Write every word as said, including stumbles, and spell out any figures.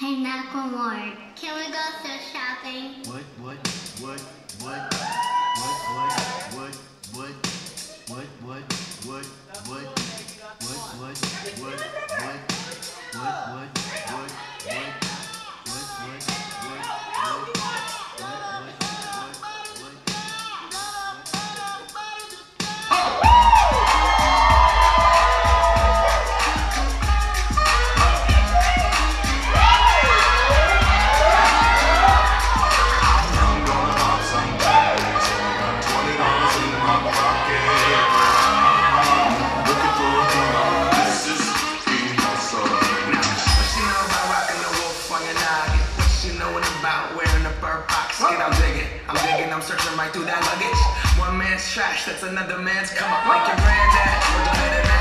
Hey, Macklemore, can we go thrift shopping? What, what, what, what, what, what, what, what, what, what, what, what, what, what, what, what, what, what, what, I'm digging, I'm digging, I'm searching right through that luggage. One man's trash, that's another man's come up like your granddad.